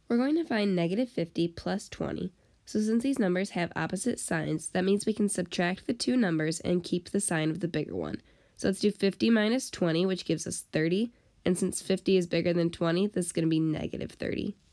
We're going to find negative 50 plus 20. So since these numbers have opposite signs, that means we can subtract the two numbers and keep the sign of the bigger one. So let's do 50 minus 20, which gives us 30. And since 50 is bigger than 20, this is going to be negative 30.